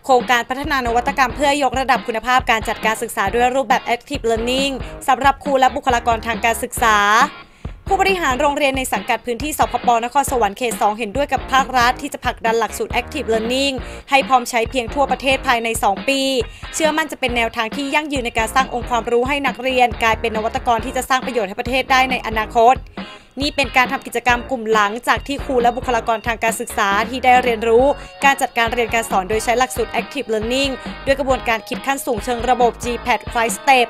โครงการพัฒนานวัตกรรมเพื่อยกระดับคุณภาพการจัดการศึกษาด้วยรูปแบบ Active Learning สำหรับครูและบุคลากรทางการศึกษาผู้บริหารโรงเรียนในสังกัดพื้นที่สพป.นครสวรรค์เขต 2 เห็นด้วยกับภาครัฐที่จะผลักดันหลักสูตร Active Learning ให้พร้อมใช้เพียงทั่วประเทศภายใน 2 ปี เชื่อมั่นจะเป็นแนวทางที่ยั่งยืนในการสร้างองค์ความรู้ให้นักเรียนกลายเป็นนวัตกรที่จะสร้างประโยชน์ให้ประเทศได้ในอนาคตนี่เป็นการทำกิจกรรมกลุ่มหลังจากที่ครูและบุคลากรทางการศึกษาที่ได้เรียนรู้การจัดการเรียนการสอนโดยใช้หลักสูตร Active Learning ด้วยกระบวนการคิดขั้นสูงเชิงระบบ GPAT 5 Step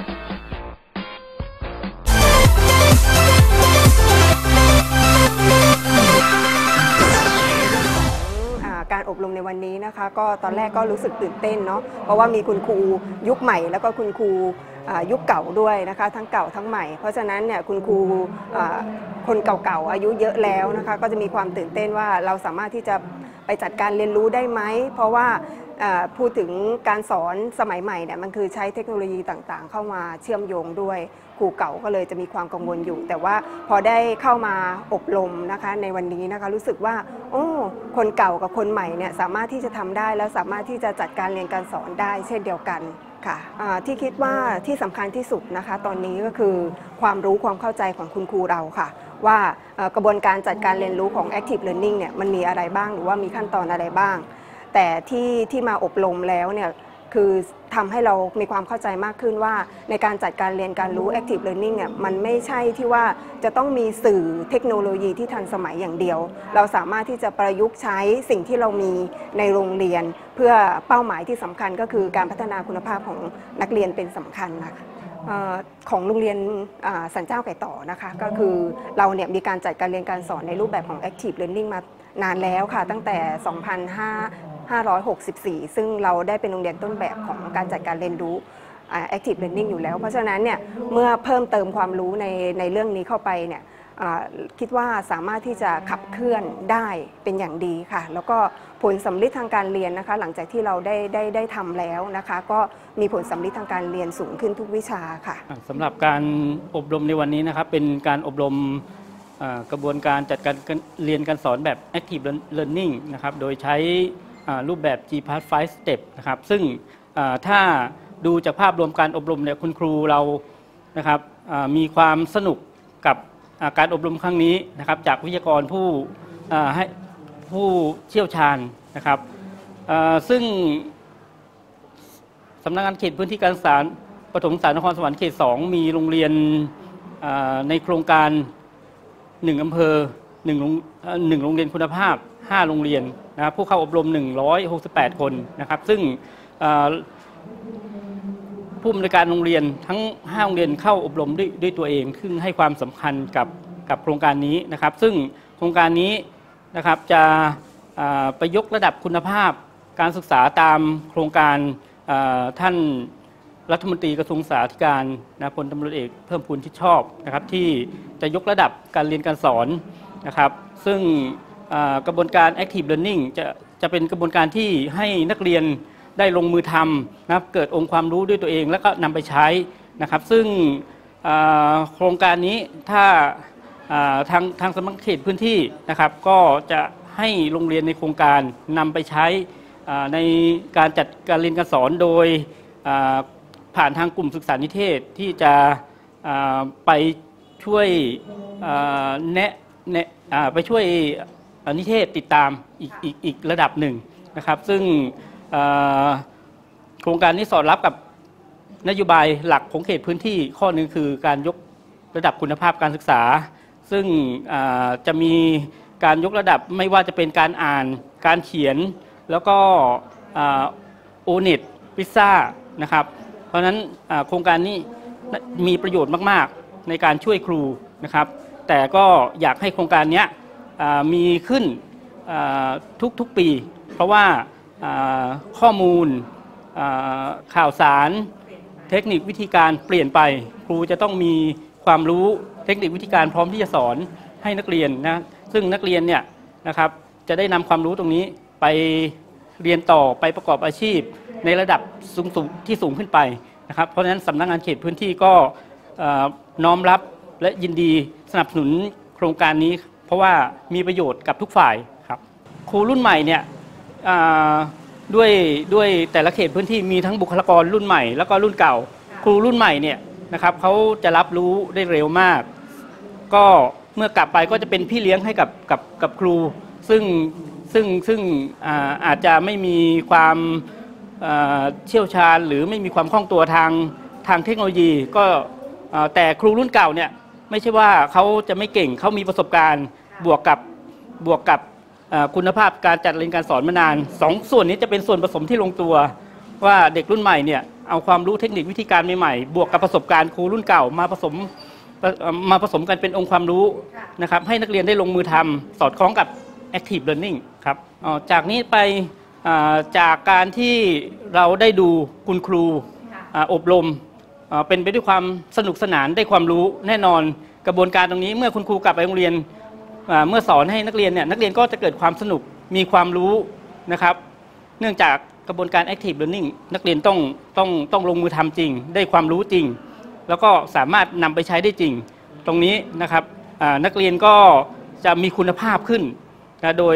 การอบรมในวันนี้นะคะก็ตอนแรกก็รู้สึกตื่นเต้นเนาะเพราะว่ามีคุณครูยุคใหม่แล้วก็คุณครูยุคเก่าด้วยนะคะทั้งเก่าทั้งใหม่เพราะฉะนั้นเนี่ยคุณครูคนเก่าๆอายุเยอะแล้วนะคะก็จะมีความตื่นเต้นว่าเราสามารถที่จะไปจัดการเรียนรู้ได้ไหมเพราะว่าพูดถึงการสอนสมัยใหม่เนี่ยมันคือใช้เทคโนโลยีต่างๆเข้ามาเชื่อมโยงด้วยครูเก่าก็เลยจะมีความกังวลอยู่แต่ว่าพอได้เข้ามาอบรมนะคะในวันนี้นะคะรู้สึกว่าโอ้คนเก่ากับคนใหม่เนี่ยสามารถที่จะทำได้แล้วสามารถที่จะจัดการเรียนการสอนได้เช่นเดียวกันค่ะที่คิดว่าที่สำคัญที่สุดนะคะตอนนี้ก็คือความรู้ความเข้าใจของคุณครูเราค่ะว่ากระบวนการจัดการเรียนรู้ของ Active Learning เนี่ยมันมีอะไรบ้างหรือว่ามีขั้นตอนอะไรบ้างแต่ที่มาอบรมแล้วเนี่ยคือทำให้เรามีความเข้าใจมากขึ้นว่าในการจัดการเรียนการรู้ Active Learning เนี่ยมันไม่ใช่ที่ว่าจะต้องมีสื่อเทคโนโลยีที่ทันสมัยอย่างเดียวเราสามารถที่จะประยุกต์ใช้สิ่งที่เรามีในโรงเรียนเพื่อเป้าหมายที่สำคัญก็คือการพัฒนาคุณภาพของนักเรียนเป็นสำคัญนะคะของโรงเรียนสันเจ้าไก่ต่อนะคะก็คือเราเนี่ยมีการจัดการเรียนการสอนในรูปแบบของ Active Learning มานานแล้วค่ะตั้งแต่2564 ซึ่งเราได้เป็นโรงเรียนต้นแบบของการจัดการเรียนรู้ Active Learning อยู่แล้วเพราะฉะนั้นเนี่ยเมื่อเพิ่มเติมความรู้ในเรื่องนี้เข้าไปเนี่ยคิดว่าสามารถที่จะขับเคลื่อนได้เป็นอย่างดีค่ะแล้วก็ผลสำลิดทางการเรียนนะคะหลังจากที่เราได้ทำแล้วนะคะก็มีผลสำลิดทางการเรียนสูงขึ้นทุกวิชาค่ะสำหรับการอบรมในวันนี้นะครับเป็นการอบรมกระบวนการจัดการเรียนการสอนแบบ Active Learning นะครับโดยใช้รูปแบบ GPAT 5 Step นะครับซึ่งถ้าดูจากภาพรวมการอบรมเนี่ยคุณครูเรานะครับมีความสนุกกับการอบรมครั้งนี้นะครับจากวิทยากรผู้เชี่ยวชาญนะครับซึ่งสำนักงานเขตพื้นที่การศึกษาประถมศึกษานครสวรรค์เขต 2 มีโรงเรียนในโครงการ1อำเภอ1โรงเรียนคุณภาพ5โรงเรียนนะครับผู้เข้าอบรม168คนนะครับซึ่งผู้อำนวยการโรงเรียนทั้ง5โรงเรียนเข้าอบรมด้วยตัวเองซึ่งให้ความสำคัญกับโครงการนี้นะครับซึ่งโครงการนี้นะครับจะไปยกระดับคุณภาพการศึกษาตามโครงการท่านรัฐมนตรีกระทรวงศึกษาธิการพลตำรวจเอกเพิ่มพูนชิดชอบนะครับที่จะยกระดับการเรียนการสอนนะครับซึ่งกระบวนการ Active Learning จะเป็นกระบวนการที่ให้นักเรียนได้ลงมือทำนะครับเกิดองค์ความรู้ด้วยตัวเองแล้วก็นำไปใช้นะครับซึ่งโครงการนี้ถ้าทางสำนักเขตพื้นที่นะครับก็จะให้โรงเรียนในโครงการนำไปใช้ในการจัดการเรียนการสอนโดยผ่านทางกลุ่มศึกษานิเทศที่จะไปช่วยไปช่วยนิเทศติดตามอีกระดับหนึ่งนะครับซึ่งโครงการนี้สอดรับกับนโยบายหลักของเขตพื้นที่ข้อนึงคือการยกระดับคุณภาพการศึกษาซึ่งจะมีการยกระดับไม่ว่าจะเป็นการอ่านการเขียนแล้วก็โอเน็ตพิซซ่านะครับเพราะฉะนั้นโครงการนี้มีประโยชน์มากๆในการช่วยครูนะครับแต่ก็อยากให้โครงการนี้มีขึ้นทุกปีเพราะว่าข้อมูลข่าวสารเทคนิควิธีการเปลี่ยนไปครูจะต้องมีความรู้เทคนิควิธีการพร้อมที่จะสอนให้นักเรียนนะซึ่งนักเรียนเนี่ยนะครับจะได้นำความรู้ตรงนี้ไปเรียนต่อไปประกอบอาชีพในระดับที่สูงขึ้นไปนะครับเพราะฉะนั้นสำนักงานเขตพื้นที่ก็น้อมรับและยินดีสนับสนุนโครงการนี้เพราะว่ามีประโยชน์กับทุกฝ่ายครับครูรุ่นใหม่เนี่ยด้วยแต่ละเขตพื้นที่มีทั้งบุคลากรรุ่นใหม่แล้วก็รุ่นเก่าครูรุ่นใหม่เนี่ยนะครับเขาจะรับรู้ได้เร็วมากก็เมื่อกลับไปก็จะเป็นพี่เลี้ยงให้กับครูซึ่งอาจจะไม่มีความเชี่ยวชาญหรือไม่มีความคล่องตัวทางเทคโนโลยีก็แต่ครูรุ่นเก่าเนี่ยไม่ใช่ว่าเขาจะไม่เก่งเขามีประสบการณ์บวกกับคุณภาพการจัดเรียนการสอนมานาน2ส่วนนี้จะเป็นส่วนผสมที่ลงตัวว่าเด็กรุ่นใหม่เนี่ยเอาความรู้เทคนิควิธีการใหม่ๆบวกกับประสบการณ์ครูรุ่นเก่ามาผสมกันเป็นองค์ความรู้นะครับให้นักเรียนได้ลงมือทำสอดคล้องกับ active learning ครับจากนี้ไปจากการที่เราได้ดูคุณครูอบรมเป็นไปด้วยความสนุกสนานได้ความรู้แน่นอนกระบวนการตรงนี้เมื่อคุณครูกลับไปโรงเรียนเมื่อสอนให้นักเรียนเนี่ยนักเรียนก็จะเกิดความสนุกมีความรู้นะครับเนื่องจากกระบวนการ active learning นักเรียนต้องลงมือทำจริงได้ความรู้จริงแล้วก็สามารถนำไปใช้ได้จริงตรงนี้นะครับนักเรียนก็จะมีคุณภาพขึ้นนะโด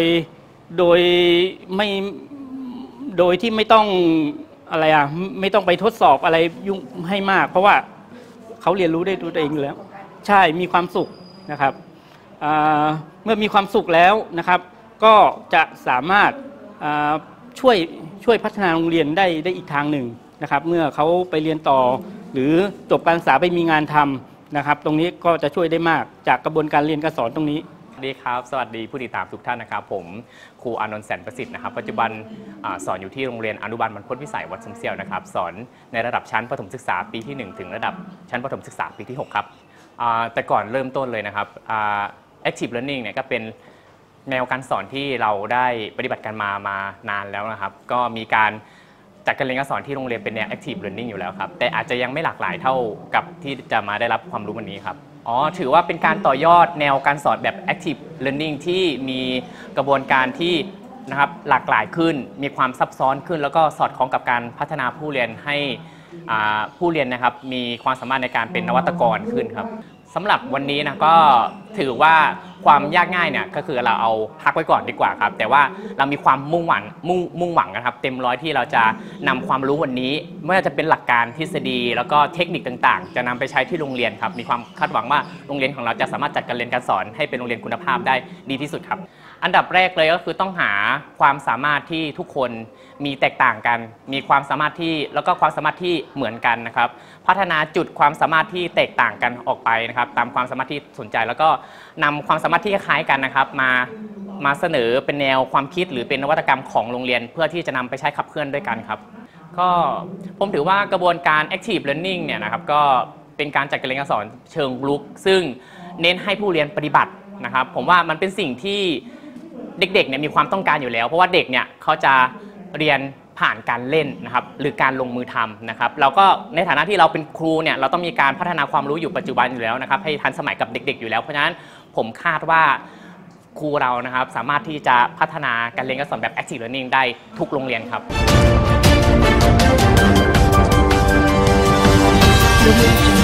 ยที่ไม่ต้องอะไรไม่ต้องไปทดสอบอะไรยุ่งให้มากเพราะว่าเขาเรียนรู้ได้ตัวเองอยู่แล้วใช่มีความสุขนะครับเมื่อมีความสุขแล้วนะครับก็จะสามารถช่วยพัฒนาโรงเรียนได้อีกทางหนึ่งนะครับเมื่อเขาไปเรียนต่อหรือจบการศึกษาไปมีงานทำนะครับตรงนี้ก็จะช่วยได้มากจากกระบวนการเรียนการสอนตรงนี้สวัสดีครับสวัสดีผู้ติดตามทุกท่านนะครับผมครูอานนท์แสนประสิทธิ์นะครับปัจจุบันสอนอยู่ที่โรงเรียนอนุบาลบรรพตวิสัยวัดสมเสี่ยวนะครับสอนในระดับชั้นประถมศึกษาปีที่1ถึงระดับชั้นประถมศึกษาปีที่6ครับแต่ก่อนเริ่มต้นเลยนะครับActive Learning เนี่ยก็เป็นแนวการสอนที่เราได้ปฏิบัติกันมานานแล้วนะครับก็มีการจัดการเรียนการสอนที่โรงเรียนเป็นแนว Active Learning อยู่แล้วครับแต่อาจจะยังไม่หลากหลายเท่ากับที่จะมาได้รับความรู้วันนี้ครับถือว่าเป็นการต่อยอดแนวการสอนแบบ Active Learning ที่มีกระบวนการที่นะครับหลากหลายขึ้นมีความซับซ้อนขึ้นแล้วก็สอดคล้องกับการพัฒนาผู้เรียนให้ผู้เรียนนะครับมีความสามารถในการเป็นนวัตกรขึ้นครับสำหรับวันนี้นะก็ถือว่าความยากง่ายเนี่ยก็คือเราเอาพักไว้ก่อนดีกว่าครับแต่ว่าเรามีความมุ่งหวังนะครับเต็มร้อยที่เราจะนำความรู้วันนี้ไม่ว่าจะเป็นหลักการทฤษฎีแล้วก็เทคนิคต่างๆจะนำไปใช้ที่โรงเรียนครับมีความคาดหวังว่าโรงเรียนของเราจะสามารถจัดการเรียนการสอนให้เป็นโรงเรียนคุณภาพได้ดีที่สุดครับอันดับแรกเลยก็คือต้องหาความสามารถที่ทุกคนมีแตกต่างกันมีความสามารถที่แล้วก็ความสามารถที่เหมือนกันนะครับพัฒนาจุดความสามารถที่แตกต่างกันออกไปนะครับตามความสามารถที่สนใจแล้วก็นำความสามารถที่คล้ายกันนะครับมาเสนอเป็นแนวความคิดหรือเป็นนวัตกรรมของโรงเรียนเพื่อที่จะนำไปใช้ขับเคลื่อนด้วยกันครับก็ผมถือว่ากระบวนการ Active Learning เนี่ยนะครับก็เป็นการจัดการเรียนการสอนเชิงรุกซึ่งเน้นให้ผู้เรียนปฏิบัตินะครับผมว่ามันเป็นสิ่งที่เด็กๆเนี่ยมีความต้องการอยู่แล้วเพราะว่าเด็กเนี่ยเขาจะเรียนผ่านการเล่นนะครับหรือการลงมือทำนะครับเราก็ในฐานะที่เราเป็นครูเนี่ยเราต้องมีการพัฒนาความรู้อยู่ปัจจุบันอยู่แล้วนะครับให้ทันสมัยกับเด็กๆอยู่แล้วเพราะฉะนั้นผมคาดว่าครูเรานะครับสามารถที่จะพัฒนาการเรียนการสอนแบบ Active Learning ได้ทุกโรงเรียนครับ